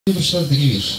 Я прочитав такий вірш.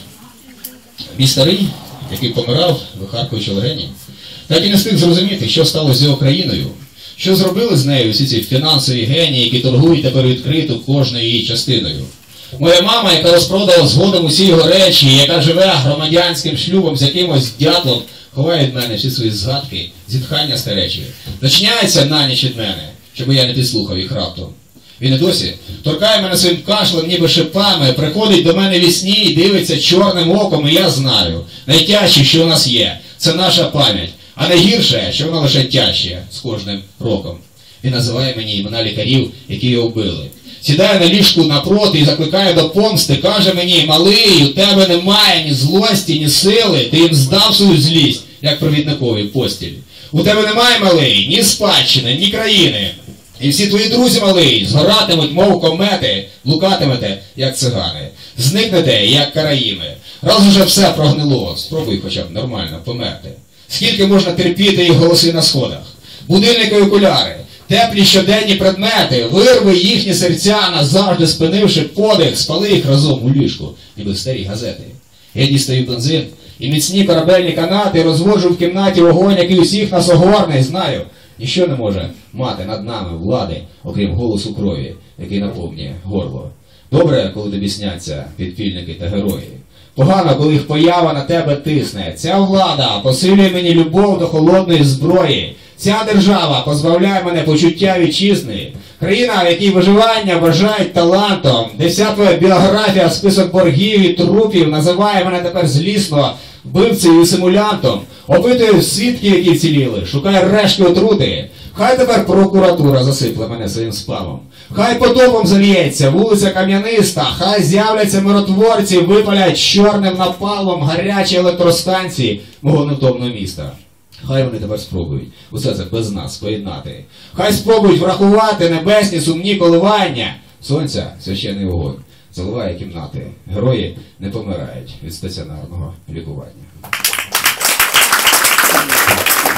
Мій старий, який помирав, вихаркуючи легені, так і не встиг зрозуміти, що сталося з його країною, що зробили з нею всі ці фінансові генії, які торгують тепер відкрито кожною її частиною. Моя мама, яка розпродала згодом усі його речі, яка живе громадянським шлюбом з якимось дятлом, ховає від мене всі свої згадки, зітхання старечі, зачиняється на ніч від мене, щоб я не підслухав їх раптом. Він і досі торкає мене своїм кашлем, ніби шипами, приходить до мене вісні і дивиться чорним оком, і я знаю, найтяжче, що у нас є, це наша пам'ять, а найгірше, що вона лише тяжче з кожним роком. Він називає мені імена лікарів, які його вбили. Сідає на ліжку напроти і закликає до помсти, каже мені: малий, у тебе немає ні злості, ні сили, ти їм здав свою злість, як провідникові постіль. У тебе немає, малий, ні спадщини, ні країни. І всі твої друзі, малий, згоратимуть, мов комети, блукатимете, як цигани. Зникнете, як караїми. Раз уже все прогнило, спробуй хоча б нормально померти. Скільки можна терпіти їх голоси на сходах? Будильники і окуляри, теплі щоденні предмети, вирви їхні серця, назавжди спинивши подих, спали їх разом у ліжку, ніби старі газети. Я дістаю бензин і міцні корабельні канати, розводжу в кімнаті вогонь, який усіх нас огорне, знаю. Ніщо не може мати над нами влади, окрім голосу крові, який наповнює горло. Добре, коли тобі сняться підпільники та герої. Погано, коли їх поява на тебе тисне. Ця влада посилює мені любов до холодної зброї. Ця держава позбавляє мене почуття вітчизни. Країна, в якій виживання вважають талантом, де вся твоя біографія, список боргів і трупів називає мене тепер злісно вбивцею і симулянтом, опитує свідків, які вціліли, шукає рештки отрути. Хай тепер прокуратура засипле мене своїм спамом. Хай потопом зальється вулиця Кам'яниста, хай з'являться миротворці, випалять чорним напалом гарячі електростанції мого невтомного міста. Хай вони тепер спробують усе це без нас поєднати. Хай спробують врахувати небесні сумні коливання. Сонця священний вогонь заливає кімнати. Герої не помирають від стаціонарного лікування.